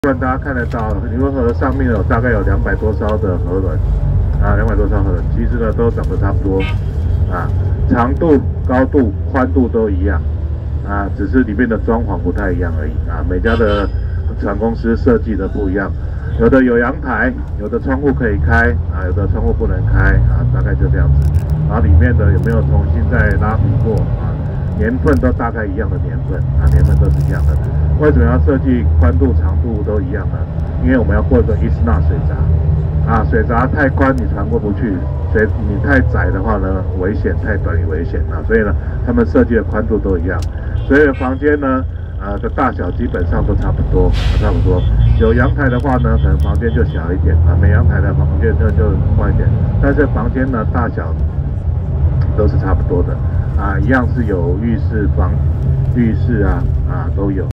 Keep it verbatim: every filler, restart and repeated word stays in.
不大家看得到，尼罗河上面有大概有两百多艘的河轮，啊，两百多艘河轮，其实呢都长得差不多，啊，长度、高度、宽度都一样，啊，只是里面的装潢不太一样而已，啊，每家的船公司设计的不一样，有的有阳台，有的窗户可以开，啊，有的窗户不能开，啊，大概就这样子，然后里面的有没有重新再拉皮过，啊？ 年份都大概一样的年份啊，年份都是一样的。为什么要设计宽度、长度都一样呢？因为我们要过一个伊斯纳水闸啊，水闸太宽你船过不去，水你太窄的话呢危险，太短也危险啊。所以呢，他们设计的宽度都一样。所以房间呢，呃的大小基本上都差不多，啊、差不多。有阳台的话呢，可能房间就小一点啊，没阳台的房间就就宽一点。但是房间呢大小都是差不多的。 啊，一样是有浴室、房、浴室啊，啊都有。